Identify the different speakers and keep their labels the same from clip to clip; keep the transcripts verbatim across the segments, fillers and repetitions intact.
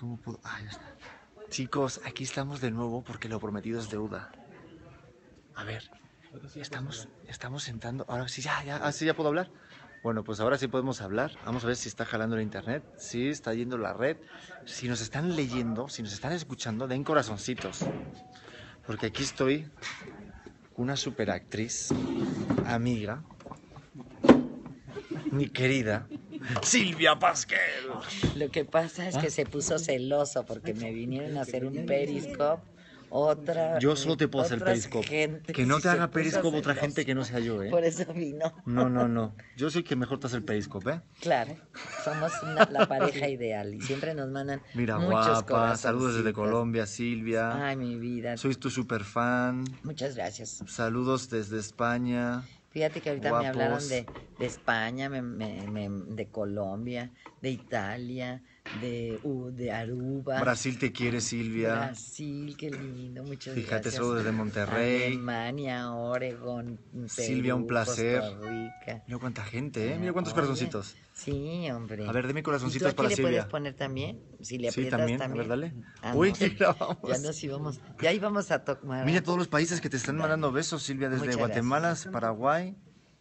Speaker 1: ¿Cómo puedo? Ah, ya está. Chicos, aquí estamos de nuevo porque lo prometido es deuda. A ver, estamos, estamos sentando. Ahora sí, ya, ya, así ya puedo hablar. Bueno, pues ahora sí podemos hablar. Vamos a ver si está jalando el internet, si está yendo la red. Si nos están leyendo, si nos están escuchando, den corazoncitos. Porque aquí estoy, una superactriz, amiga, mi querida Silvia Pasquel.
Speaker 2: Lo que pasa es
Speaker 1: ¿Ah?
Speaker 2: que se puso celoso porque me vinieron a hacer un periscope. Otra.
Speaker 1: Yo solo te puedo hacer periscope.
Speaker 2: Gente
Speaker 1: Que no te haga periscope
Speaker 2: celoso.
Speaker 1: otra gente que no sea yo, ¿eh?
Speaker 2: Por eso vino.
Speaker 1: No, no, no. Yo soy que mejor te hace el periscope, ¿eh?
Speaker 2: Claro, somos una- la pareja ideal y siempre nos mandan
Speaker 1: Mira,
Speaker 2: muchos
Speaker 1: guapa, saludos desde
Speaker 2: corazoncitos.
Speaker 1: Colombia, Silvia.
Speaker 2: Ay, mi vida.
Speaker 1: Soy tu super fan.
Speaker 2: Muchas gracias.
Speaker 1: Saludos desde España.
Speaker 2: Fíjate que ahorita me
Speaker 1: Guapos.
Speaker 2: hablaron de, de España, me- me- me- de Colombia, de Italia, de, uh, de Aruba.
Speaker 1: Brasil te quiere, Silvia.
Speaker 2: Brasil, qué lindo, muchas
Speaker 1: Fíjate,
Speaker 2: gracias.
Speaker 1: saludos desde Monterrey.
Speaker 2: Alemania, Oregon, Perú,
Speaker 1: Silvia, un placer.
Speaker 2: Costa Rica.
Speaker 1: Mira cuánta gente, ¿eh? Mira cuántos
Speaker 2: Oye,
Speaker 1: corazoncitos.
Speaker 2: Sí, hombre.
Speaker 1: A ver, deme
Speaker 2: ¿Y
Speaker 1: corazoncitos
Speaker 2: tú
Speaker 1: para
Speaker 2: aquí le
Speaker 1: Silvia.
Speaker 2: puedes poner también? Si le
Speaker 1: Sí,
Speaker 2: aprietas
Speaker 1: también.
Speaker 2: también.
Speaker 1: A ver, dale.
Speaker 2: Ah,
Speaker 1: Uy,
Speaker 2: no.
Speaker 1: mira, vamos.
Speaker 2: Ya nos íbamos, ya íbamos a tomar.
Speaker 1: Mira todos los países que te están mandando besos, Silvia, desde
Speaker 2: Muchas
Speaker 1: Guatemala,
Speaker 2: gracias.
Speaker 1: Paraguay.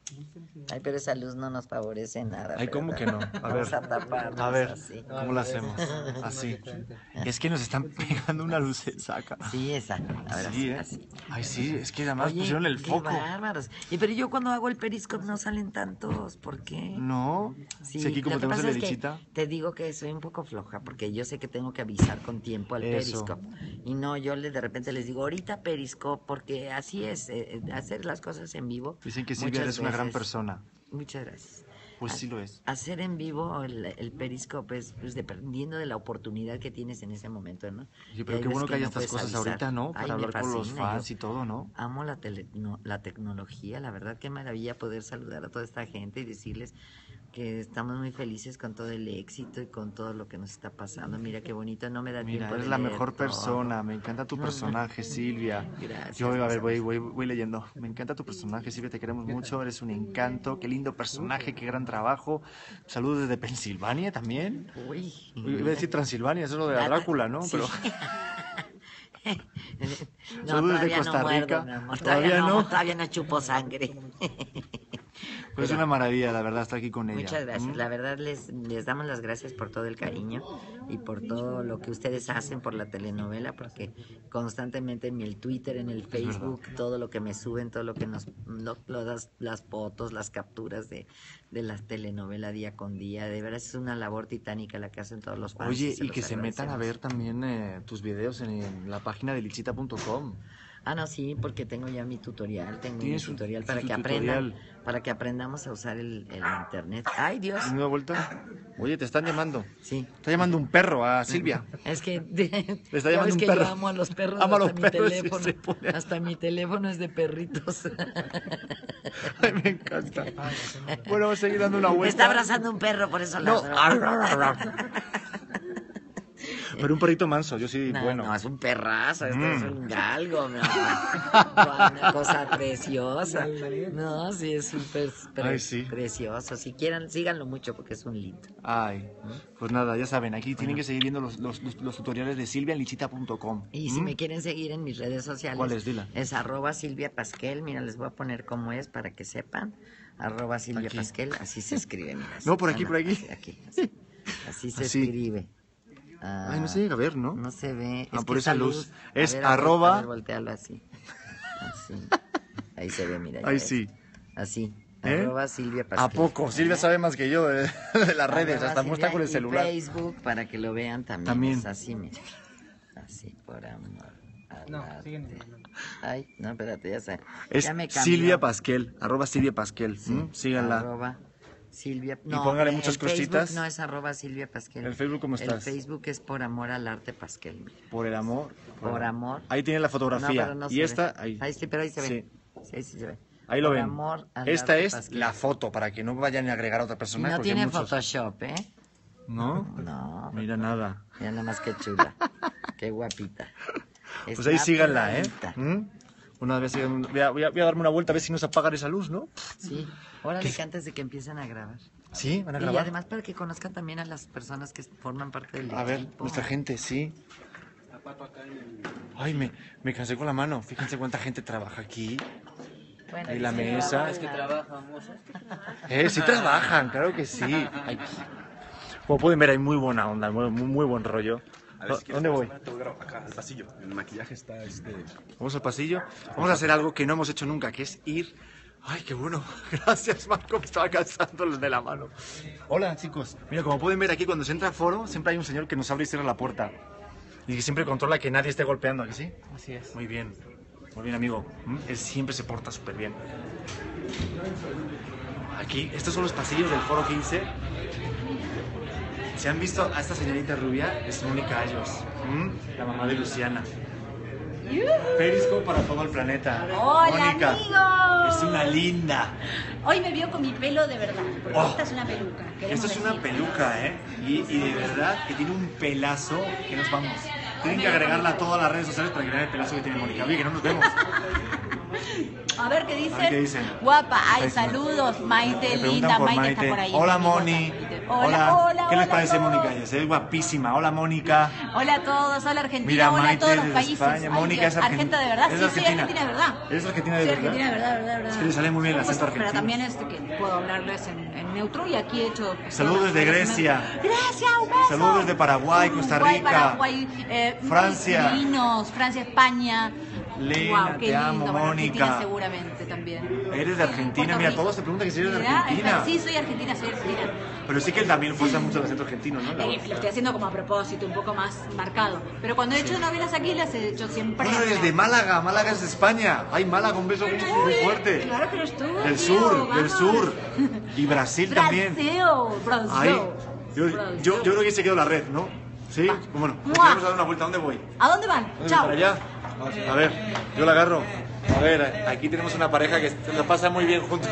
Speaker 2: Ay, pero esa luz no nos favorece nada.
Speaker 1: Ay, ¿cómo
Speaker 2: ¿verdad?
Speaker 1: que no? A ver,
Speaker 2: Vamos a taparnos
Speaker 1: a ver,
Speaker 2: así.
Speaker 1: ¿cómo lo hacemos? Así. Es que nos están pegando una luz saca.
Speaker 2: Sí, esa. Ahora
Speaker 1: Sí,
Speaker 2: sí,
Speaker 1: ¿eh?
Speaker 2: así.
Speaker 1: Ay, sí, es que además
Speaker 2: Oye,
Speaker 1: pusieron el
Speaker 2: qué
Speaker 1: foco.
Speaker 2: bárbaros. Y pero yo cuando hago el periscope no salen tantos, ¿por qué?
Speaker 1: No,
Speaker 2: Sí,
Speaker 1: si aquí como
Speaker 2: lo que
Speaker 1: tenemos
Speaker 2: pasa
Speaker 1: el
Speaker 2: es que
Speaker 1: lechita.
Speaker 2: te digo que soy un poco floja porque yo sé que tengo que avisar con tiempo al
Speaker 1: Eso.
Speaker 2: periscope. Y no, yo le, de repente les digo, ahorita periscope, porque así es, eh, eh, hacer las cosas en vivo.
Speaker 1: Dicen que Silvia
Speaker 2: muchas
Speaker 1: eres una gran
Speaker 2: veces-
Speaker 1: persona.
Speaker 2: Muchas gracias.
Speaker 1: Pues
Speaker 2: Ha-
Speaker 1: sí lo es.
Speaker 2: Hacer en vivo el, el periscope es pues, dependiendo de la oportunidad que tienes en ese momento, ¿no?
Speaker 1: Sí,
Speaker 2: Y
Speaker 1: pero
Speaker 2: hay
Speaker 1: qué bueno
Speaker 2: veces
Speaker 1: que haya
Speaker 2: no
Speaker 1: estas
Speaker 2: puedes
Speaker 1: cosas
Speaker 2: avisar.
Speaker 1: ahorita, ¿no? Para
Speaker 2: Ay, me
Speaker 1: hablar con los
Speaker 2: fascina,
Speaker 1: fans
Speaker 2: yo
Speaker 1: y todo, ¿no?
Speaker 2: Amo la, tele- no, la tecnología, la verdad, qué maravilla poder saludar a toda esta gente y decirles que estamos muy felices con todo el éxito y con todo lo que nos está pasando. Mira qué bonito, no me da
Speaker 1: Mira,
Speaker 2: tiempo
Speaker 1: eres
Speaker 2: de
Speaker 1: la
Speaker 2: leer
Speaker 1: mejor
Speaker 2: todo.
Speaker 1: persona. Me encanta tu personaje, Silvia.
Speaker 2: Gracias,
Speaker 1: Yo, a ver,
Speaker 2: mis
Speaker 1: voy,
Speaker 2: amores.
Speaker 1: voy, voy leyendo. Me encanta tu personaje, Silvia, te queremos mucho. Eres un encanto. Qué lindo personaje, qué gran trabajo. Saludos desde Pensilvania también.
Speaker 2: Uy.
Speaker 1: Uy, iba a decir Transilvania, eso es lo de la Drácula, ¿no?
Speaker 2: Sí.
Speaker 1: Pero
Speaker 2: No,
Speaker 1: Saludos desde
Speaker 2: todavía
Speaker 1: Costa
Speaker 2: no muerdo,
Speaker 1: Rica.
Speaker 2: mi amor,
Speaker 1: Todavía
Speaker 2: Todavía, no,
Speaker 1: no.
Speaker 2: todavía no chupo sangre.
Speaker 1: pues es una maravilla, la verdad, estar aquí con ella.
Speaker 2: Muchas gracias.
Speaker 1: ¿Mm?
Speaker 2: La verdad les, les damos las gracias por todo el cariño y por todo lo que ustedes hacen por la telenovela, porque constantemente en el Twitter, en el Facebook, todo lo que me suben, todo lo que nos, lo- lo- las, las fotos, las capturas de, de la telenovela día con día, de verdad es una labor titánica la que hacen todos los fans.
Speaker 1: Oye,
Speaker 2: se
Speaker 1: y
Speaker 2: los
Speaker 1: que se metan a ver
Speaker 2: agradecemos.
Speaker 1: también eh, tus videos en, en la página de lichita punto com.
Speaker 2: Ah, no, sí, porque tengo ya mi tutorial, tengo mi
Speaker 1: Tienes un-
Speaker 2: tutorial
Speaker 1: sí,
Speaker 2: para
Speaker 1: tu
Speaker 2: que aprendan,
Speaker 1: tutorial.
Speaker 2: para que aprendamos a usar el, el internet. Ay, Dios.
Speaker 1: ¿Una vuelta? Oye, te están llamando.
Speaker 2: Sí.
Speaker 1: Está llamando un perro a Silvia.
Speaker 2: Es que
Speaker 1: Le está
Speaker 2: ya
Speaker 1: llamando
Speaker 2: ves
Speaker 1: un
Speaker 2: que
Speaker 1: perro.
Speaker 2: yo amo a los perros,
Speaker 1: Amo a
Speaker 2: hasta
Speaker 1: los
Speaker 2: mi
Speaker 1: perros y
Speaker 2: teléfono,
Speaker 1: se pone-
Speaker 2: hasta mi teléfono es de perritos.
Speaker 1: Ay, me encanta. Bueno, vamos a seguir dando una
Speaker 2: Me
Speaker 1: vuelta.
Speaker 2: está abrazando un perro, por eso
Speaker 1: No.
Speaker 2: ladró.
Speaker 1: Pero un perrito manso, yo sí,
Speaker 2: No,
Speaker 1: bueno.
Speaker 2: no, es un perrazo, este
Speaker 1: Mm.
Speaker 2: es un galgo, mi amor. Una cosa preciosa. No, sí, es súper pre-
Speaker 1: Ay, sí.
Speaker 2: precioso. Si quieren, síganlo mucho porque es un lindo.
Speaker 1: Ay, pues nada, ya saben, aquí tienen que seguir viendo los, los, los, los tutoriales de silvia en lichita punto com.
Speaker 2: Y si
Speaker 1: ¿Mm?
Speaker 2: me quieren seguir en mis redes sociales,
Speaker 1: ¿Cuál es? Dila.
Speaker 2: es arroba Silvia Pasquel. Mira, les voy a poner cómo es para que sepan. Arroba Silvia
Speaker 1: Aquí.
Speaker 2: Pasquel, así se escribe. Mira, así.
Speaker 1: No, por aquí,
Speaker 2: Ah,
Speaker 1: por aquí.
Speaker 2: Así, aquí, así. Así se
Speaker 1: Así.
Speaker 2: escribe. Ah,
Speaker 1: Ay, no se llega a ver, ¿no?
Speaker 2: No se ve.
Speaker 1: Ah,
Speaker 2: Es
Speaker 1: por
Speaker 2: que
Speaker 1: esa
Speaker 2: esa
Speaker 1: luz.
Speaker 2: a
Speaker 1: Es
Speaker 2: ver, a ver,
Speaker 1: arroba-
Speaker 2: a ver, voltealo así. Así. Ahí se ve, mira. ya
Speaker 1: Ay,
Speaker 2: ves.
Speaker 1: sí.
Speaker 2: Así.
Speaker 1: ¿Eh?
Speaker 2: Arroba Silvia Pasquel.
Speaker 1: ¿A poco? Silvia sabe más que yo de, de las redes,
Speaker 2: Arroba
Speaker 1: hasta muestra
Speaker 2: Silvia
Speaker 1: con el
Speaker 2: y
Speaker 1: celular.
Speaker 2: Facebook para que lo vean también.
Speaker 1: También.
Speaker 2: Es así, mira. Así, por amor. al
Speaker 3: No,
Speaker 2: arte.
Speaker 3: siguen.
Speaker 2: Ay, no, espérate, ya sé.
Speaker 1: Es
Speaker 2: ya me cambió.
Speaker 1: Silvia Pasquel, arroba Silvia Pasquel. ¿Mm? Síganla.
Speaker 2: Arroba Silvia.
Speaker 1: Y póngale
Speaker 2: el
Speaker 1: muchas
Speaker 2: Facebook
Speaker 1: cositas.
Speaker 2: no es arroba Silvia Pasquel.
Speaker 1: ¿El Facebook cómo
Speaker 2: El
Speaker 1: estás?
Speaker 2: Facebook es por amor al arte Pasquel. mira.
Speaker 1: Por el amor.
Speaker 2: Por amor.
Speaker 1: Ahí tiene la fotografía.
Speaker 2: No, pero no
Speaker 1: y
Speaker 2: se
Speaker 1: esta,
Speaker 2: ve.
Speaker 1: ahí.
Speaker 2: Ahí sí, pero ahí se ve.
Speaker 1: Sí.
Speaker 2: Sí, ahí sí se ve.
Speaker 1: Ahí lo
Speaker 2: Por
Speaker 1: ven.
Speaker 2: amor al
Speaker 1: Esta
Speaker 2: arte
Speaker 1: es
Speaker 2: Pasquel.
Speaker 1: la foto, para que no vayan a agregar a otra
Speaker 2: Y
Speaker 1: persona.
Speaker 2: no
Speaker 1: porque
Speaker 2: tiene
Speaker 1: muchos-
Speaker 2: Photoshop, ¿eh?
Speaker 1: ¿No?
Speaker 2: No.
Speaker 1: Mira nada.
Speaker 2: Mira nada más que chula. Qué guapita.
Speaker 1: Pues
Speaker 2: Está
Speaker 1: ahí síganla, ¿eh?
Speaker 2: bonita.
Speaker 1: ¿Mm? Una vez voy a, voy, a, voy a darme una vuelta a ver si nos apagan esa luz, ¿no?
Speaker 2: Sí. Órale, que antes de que empiecen a grabar.
Speaker 1: ¿Sí? ¿Van a
Speaker 2: Y
Speaker 1: grabar?
Speaker 2: además para que conozcan también a las personas que forman parte del
Speaker 1: A ver,
Speaker 2: equipo.
Speaker 1: nuestra gente, sí. Ay, me, me cansé con la mano. Fíjense cuánta gente trabaja aquí.
Speaker 2: Bueno,
Speaker 1: Ahí la
Speaker 2: sí,
Speaker 1: mesa.
Speaker 2: es que
Speaker 3: trabajamos.
Speaker 1: Eh, sí trabajan, claro que sí. Ay, como pueden ver, hay muy buena onda, muy, muy buen rollo.
Speaker 4: A ver, si quieres,
Speaker 1: ¿Dónde voy?
Speaker 4: te voy a grabar acá, al pasillo. En el maquillaje está este...
Speaker 1: Vamos al pasillo. Vamos a hacer algo que no hemos hecho nunca, que es ir... Ay, qué bueno. Gracias, Marco. Me estaba cansando los de la mano. Hola, chicos. Mira, como pueden ver aquí, cuando se entra a foro, siempre hay un señor que nos abre y cierra la puerta. Y que siempre controla que nadie esté golpeando, ¿a que sí?
Speaker 3: Así es.
Speaker 1: Muy bien. Muy bien, amigo. ¿Mm? Él siempre se porta súper bien. Aquí, estos son los pasillos del foro quince. Si han visto a esta señorita rubia, es Mónica Ayos, ¿Mm? la mamá de Luciana. Periscope para todo el planeta.
Speaker 5: Hola,
Speaker 1: Mónica,
Speaker 5: amigos.
Speaker 1: es una linda.
Speaker 5: Hoy me vio con mi pelo de verdad, porque
Speaker 1: Oh.
Speaker 5: esta es una peluca. queremos
Speaker 1: Esto es una
Speaker 5: decir.
Speaker 1: peluca, ¿eh? Y, y de verdad que tiene un pelazo que nos vamos. Tienen que agregarla a todas las redes sociales para que vean el pelazo que tiene Mónica. Oye, que no nos vemos.
Speaker 5: A ver qué dicen.
Speaker 1: A ver qué dicen.
Speaker 5: Guapa, ay,
Speaker 1: Ahí está.
Speaker 5: saludos. Maite,
Speaker 1: Me preguntan
Speaker 5: linda,
Speaker 1: por
Speaker 5: Maite, está por ahí.
Speaker 1: Hola,
Speaker 5: Mi cosa.
Speaker 1: Moni.
Speaker 5: Hola, hola,
Speaker 1: ¿Qué les
Speaker 5: hola
Speaker 1: parece
Speaker 5: a todos.
Speaker 1: Mónica Ayos? Es guapísima. Hola, Mónica.
Speaker 5: Hola a todos, hola Argentina,
Speaker 1: Mira,
Speaker 5: hola
Speaker 1: Maite
Speaker 5: a todos los
Speaker 1: desde
Speaker 5: países.
Speaker 1: España.
Speaker 5: Ay,
Speaker 1: Mónica
Speaker 5: Dios,
Speaker 1: es argen-
Speaker 5: Argenta de verdad,
Speaker 1: es
Speaker 5: sí, soy
Speaker 1: argentina.
Speaker 5: argentina de verdad.
Speaker 1: ¿Eres argentina de
Speaker 5: Soy
Speaker 1: verdad?
Speaker 5: argentina de verdad, verdad, verdad.
Speaker 1: Es que le sale muy bien el
Speaker 5: Pues,
Speaker 1: acento
Speaker 5: Pero
Speaker 1: argentino.
Speaker 5: también este que puedo hablarles en, en neutro y aquí he hecho... pues,
Speaker 1: Saludos
Speaker 5: todas las
Speaker 1: desde
Speaker 5: cosas.
Speaker 1: Grecia.
Speaker 5: Gracias, un beso.
Speaker 1: Saludos desde Paraguay, Costa
Speaker 5: Uruguay,
Speaker 1: Rica,
Speaker 5: Paraguay, eh,
Speaker 1: Francia.
Speaker 5: Filipinos, Francia, España.
Speaker 1: Lena,
Speaker 5: Guau, qué
Speaker 1: te amo,
Speaker 5: lindo. Bueno, Argentina
Speaker 1: Mónica.
Speaker 5: seguramente también.
Speaker 1: Eres de Argentina.
Speaker 5: Puerto
Speaker 1: Mira,
Speaker 5: Rico.
Speaker 1: todos te preguntan que si eres de
Speaker 5: Mira,
Speaker 1: Argentina.
Speaker 5: Sí, soy argentina, soy argentina.
Speaker 1: Pero sí que él también fuerza mucho el acento argentino, ¿no? La
Speaker 5: Eh,
Speaker 1: voz.
Speaker 5: lo estoy haciendo como a propósito, un poco más marcado. Pero cuando he hecho novelas aquí, las he hecho siempre.
Speaker 1: Bueno, eres de Málaga. Málaga es de España. Ay, Málaga, un beso muy, muy fuerte.
Speaker 5: Claro que lo estuve.
Speaker 1: Del
Speaker 5: tío,
Speaker 1: sur, del
Speaker 5: vamos.
Speaker 1: sur. Y Brasil también.
Speaker 5: Brasil, Brasil.
Speaker 1: Ay, yo,
Speaker 5: Brasil.
Speaker 1: yo, yo creo que se quedó la red, ¿no? Sí.
Speaker 5: Va.
Speaker 1: Bueno, pues
Speaker 5: Mua.
Speaker 1: vamos a dar una vuelta. ¿Dónde voy?
Speaker 5: ¿A dónde van?
Speaker 1: ¿Dónde voy?
Speaker 5: Chao.
Speaker 1: ¿Para allá? A ver, yo la agarro. A ver, aquí tenemos una pareja que se lo pasa muy bien juntos.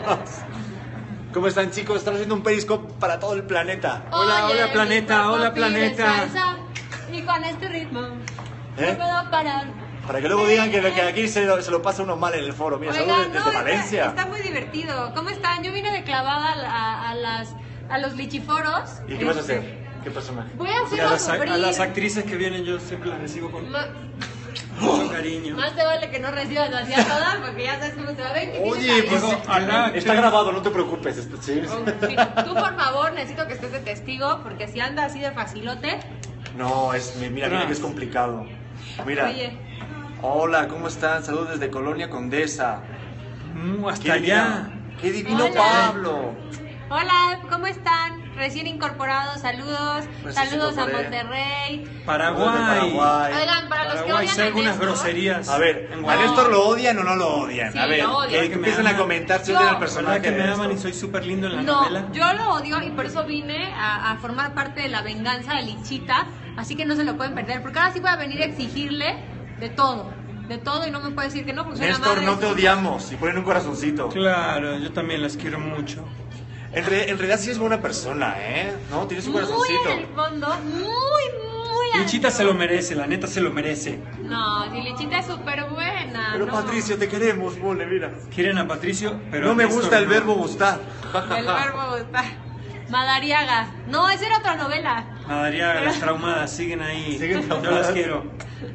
Speaker 1: ¿Cómo están, chicos? Estamos haciendo un periscope para todo el planeta.
Speaker 3: Hola,
Speaker 5: Oye,
Speaker 3: hola, planeta,
Speaker 5: mi cuerpo
Speaker 3: hola,
Speaker 5: pide
Speaker 3: planeta.
Speaker 5: salsa, y con este ritmo
Speaker 1: ¿Eh?
Speaker 5: no puedo parar.
Speaker 1: Para que luego digan que, que aquí se lo, se lo pasa uno mal en el foro. Mira,
Speaker 6: Oigan,
Speaker 1: saludos desde
Speaker 6: no, está-
Speaker 1: Valencia.
Speaker 6: Está, muy divertido. ¿Cómo están? Yo vine de clavada a, la- a las, a los lichiforos.
Speaker 1: ¿Y qué vas a
Speaker 6: Este,
Speaker 1: hacer? ¿Qué personaje?
Speaker 6: Voy a
Speaker 3: Y a
Speaker 6: hacerlo
Speaker 3: las, a
Speaker 6: sufrir.
Speaker 3: las actrices que vienen yo siempre las recibo con
Speaker 6: Ma-
Speaker 3: mucho cariño.
Speaker 6: Más te vale que no recibas así a todas porque ya sabes cómo se va a ver. que
Speaker 1: Oye,
Speaker 6: tienes
Speaker 1: pues
Speaker 6: ahí.
Speaker 3: Digo, a la
Speaker 1: está
Speaker 3: actriz-
Speaker 1: grabado, no te preocupes. esto- sí.
Speaker 6: Oh, sí. Tú, por favor, necesito que estés de testigo porque si anda así de facilote.
Speaker 1: No, es, mira, mira que es complicado. Mira.
Speaker 6: Oye,
Speaker 1: Hola, ¿cómo están? Saludos desde Colonia Condesa.
Speaker 3: Mm, hasta
Speaker 1: ¡Qué
Speaker 3: allá.
Speaker 1: divino! ¡Qué divino
Speaker 6: Hola.
Speaker 1: Pablo!
Speaker 6: hola, ¿cómo están? Recién incorporados, saludos.
Speaker 1: Pues sí,
Speaker 6: saludos
Speaker 1: se
Speaker 6: a
Speaker 1: lo veré.
Speaker 6: Monterrey.
Speaker 3: Paraguay.
Speaker 1: Saludos de Paraguay.
Speaker 6: Oigan, para los que
Speaker 3: Paraguay,
Speaker 6: odian
Speaker 3: sé
Speaker 6: a
Speaker 3: algunas
Speaker 6: Néstor,
Speaker 3: groserías.
Speaker 1: A ver,
Speaker 3: En
Speaker 1: ¿a
Speaker 3: Guadalajara.
Speaker 1: Néstor lo odian o no lo odian?
Speaker 6: Sí,
Speaker 1: a ver,
Speaker 6: lo odian.
Speaker 1: que, que
Speaker 3: Que me
Speaker 1: empiecen a
Speaker 3: aman.
Speaker 1: comentar si
Speaker 6: Yo-
Speaker 1: odian al
Speaker 3: ¿Verdad
Speaker 1: personaje
Speaker 3: que me
Speaker 1: de
Speaker 3: aman y
Speaker 1: Néstor.
Speaker 3: soy súper lindo en la
Speaker 6: No,
Speaker 3: novela?
Speaker 6: yo lo odio y por eso vine a, a formar parte de la venganza de Lichita, así que no se lo pueden perder, porque ahora sí voy a venir a exigirle de todo, de todo y no me puede decir que no, porque soy la
Speaker 1: Néstor,
Speaker 6: madre
Speaker 1: no
Speaker 6: de
Speaker 1: te
Speaker 6: sus-
Speaker 1: odiamos. Y ponen un corazoncito.
Speaker 3: Claro, yo también las quiero mucho.
Speaker 1: En, re- en realidad sí es buena persona, ¿eh? ¿No? Tienes un
Speaker 6: Muy
Speaker 1: corazoncito.
Speaker 6: en el fondo, muy, muy en el
Speaker 3: Lichita se lo
Speaker 6: fondo.
Speaker 3: merece, la neta se lo merece.
Speaker 6: No, si Lichita es súper buena.
Speaker 1: Pero
Speaker 6: no.
Speaker 1: Patricio, te queremos, mole, mira.
Speaker 3: Quieren a Patricio, pero
Speaker 1: no
Speaker 3: a
Speaker 1: me
Speaker 3: Néstor
Speaker 1: gusta el
Speaker 3: no.
Speaker 1: verbo gustar.
Speaker 6: El verbo gustar. Madariaga. No, esa era otra novela.
Speaker 3: Madariaga, las traumadas siguen ahí.
Speaker 1: Siguen
Speaker 3: Yo
Speaker 1: traumadas.
Speaker 3: las quiero.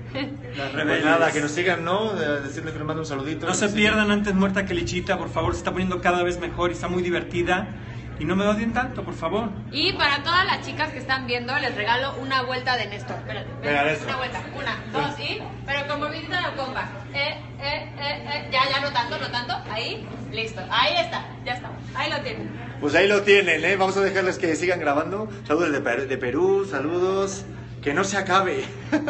Speaker 3: Las
Speaker 1: Pues
Speaker 3: rebeldes.
Speaker 1: nada, que nos sigan, ¿no? De- decirle que nos mande un saludito.
Speaker 3: No se pierdan antes muerta que Lichita, por favor, se está poniendo cada vez mejor y está muy divertida. Y no me odien tanto, por favor.
Speaker 6: Y para todas las chicas que están viendo, les regalo una vuelta de Néstor. Espérate, ven,
Speaker 1: Venga, Néstor.
Speaker 6: una vuelta. Una, dos y. Pero como visita la compa. Eh, eh, eh, eh. Ya, ya, no tanto, no tanto. Ahí, listo. Ahí está, ya está. Ahí lo tienen.
Speaker 1: Pues ahí lo tienen, ¿eh? Vamos a dejarles que sigan grabando. Saludos de, Per- de Perú, saludos. Que no se acabe.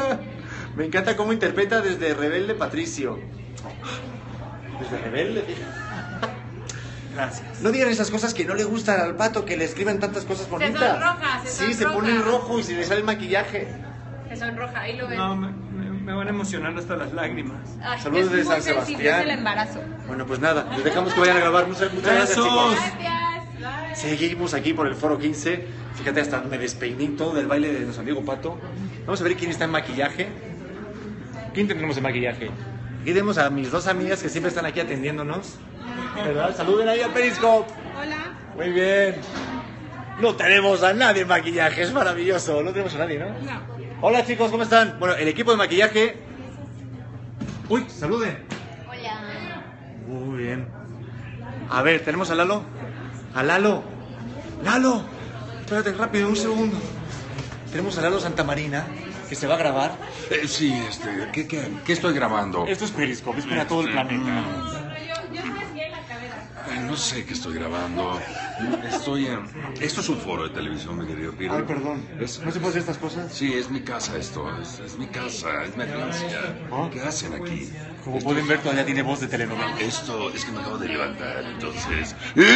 Speaker 1: Me encanta cómo interpreta desde Rebelde Patricio. Desde Rebelde, fíjate.
Speaker 3: Gracias.
Speaker 1: No digan esas cosas que no le gustan al pato, que le escriban tantas cosas bonitas.
Speaker 6: sonroja, se
Speaker 1: Sí, se
Speaker 6: sonroja.
Speaker 1: pone rojo y se le sale el maquillaje.
Speaker 6: Se sonroja, ahí lo ven.
Speaker 3: No, me, me- me van a emocionar hasta las lágrimas.
Speaker 6: Ay,
Speaker 1: Saludos
Speaker 6: es
Speaker 1: de
Speaker 6: muy
Speaker 1: San
Speaker 6: sensible,
Speaker 1: Sebastián.
Speaker 6: es el embarazo.
Speaker 1: Bueno, pues nada, les dejamos que vayan a grabar. Muchas, muchas gracias,
Speaker 3: Besos.
Speaker 1: chicos.
Speaker 6: Gracias. Bye.
Speaker 1: Seguimos aquí por el Foro quince. Fíjate, hasta me despeiné todo del baile de nuestro amigo Pato. Vamos a ver quién está en maquillaje. ¿Quién tenemos en maquillaje? Aquí tenemos a mis dos amigas que siempre están aquí atendiéndonos. ¿Verdad? Saluden ahí al Periscope.
Speaker 6: Hola.
Speaker 1: Muy bien. No tenemos a nadie en maquillaje, es maravilloso. No tenemos a nadie, ¿no?
Speaker 7: No.
Speaker 1: Hola chicos, ¿cómo están? Bueno, el equipo de maquillaje... Uy, saluden.
Speaker 6: Hola.
Speaker 1: Muy bien. A ver, ¿tenemos a Lalo? A Lalo. Lalo. Espérate, rápido, un segundo. Tenemos a Lalo Santamarina, que se va a grabar.
Speaker 8: Eh, sí, este, ¿qué, qué, qué estoy grabando?
Speaker 1: Esto es Periscope, es para todo el planeta.
Speaker 8: Eh, no sé qué estoy grabando. Estoy en... Esto es un foro de televisión, mi querido Piro.
Speaker 1: Ay, perdón.
Speaker 8: Es-
Speaker 1: ¿No se puede hacer estas cosas?
Speaker 8: Sí, es mi casa esto. Es, es mi casa, es mi agencia.
Speaker 1: ¿Ah?
Speaker 8: ¿Qué hacen aquí?
Speaker 1: Como
Speaker 8: Esto
Speaker 1: pueden
Speaker 8: es-
Speaker 1: ver, todavía tiene voz de telenovela.
Speaker 8: Esto es que me acabo de levantar, entonces...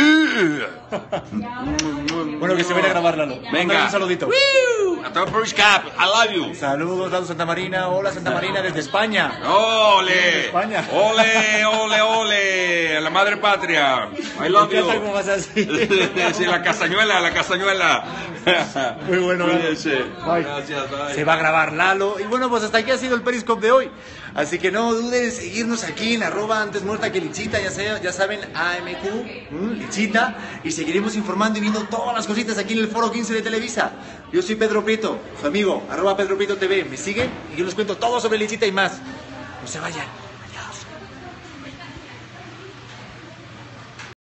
Speaker 1: Bueno, que se vaya a grabar, Lalo.
Speaker 8: Venga.
Speaker 1: Mándale un saludito.
Speaker 8: A todo Periscope, I love you.
Speaker 1: Saludos, Lalo Santamarina. Hola, Santamarina, desde España.
Speaker 8: ¡Ole!
Speaker 1: España.
Speaker 8: ¡Ole, ole, ole! A la madre patria. I love
Speaker 1: Me encanta
Speaker 8: you.
Speaker 1: cómo vas así.
Speaker 8: Sí, la castañuela, la castañuela.
Speaker 1: Muy bueno, Lalo.
Speaker 8: Cuídense.
Speaker 1: Bye.
Speaker 8: Gracias, bye.
Speaker 1: Se va a grabar Lalo. Y bueno, pues hasta aquí ha sido el Periscope de hoy. Así que no duden en seguirnos aquí en arroba antes muerta que Lichita, ya, sea, ya saben, A M Q, ¿m? Lichita. Y seguiremos informando y viendo todas las cositas aquí en el Foro quince de Televisa. Yo soy Pedro Prieto, su amigo, arroba Pedro Prieto T V. Me siguen y yo les cuento todo sobre Lichita y más. No se vayan.